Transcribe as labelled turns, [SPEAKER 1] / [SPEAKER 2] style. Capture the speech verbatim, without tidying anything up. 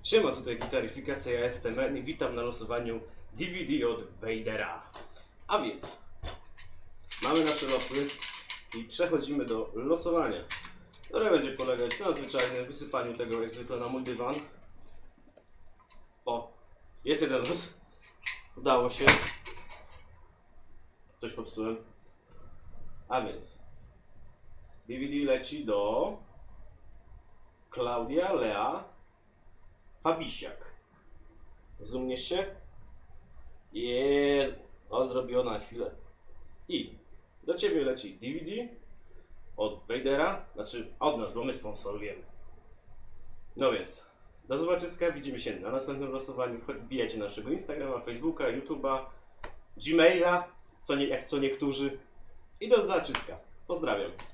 [SPEAKER 1] Siema, tutaj Gitaryfikacja, ja jestem En i witam na losowaniu D V D od Vadera. A więc, mamy nasze losy i przechodzimy do losowania, które będzie polegać na zwyczajnym wysypaniu tego jak zwykle na mój dywan. O, jest jeden los. Udało się. Coś popsułem. A więc, D V D leci do Klaudia Lea Fabisiak. Zoomniesz się? Jeee, o, zrobiona na chwilę. I do Ciebie leci D V D od Vadera, znaczy od nas, bo my sponsorujemy. No więc, do zobaczyska, widzimy się na następnym losowaniu. Wbijajcie na naszego Instagrama, Facebooka, YouTube'a, Gmaila, co nie, jak co niektórzy. I do zobaczyska. Pozdrawiam.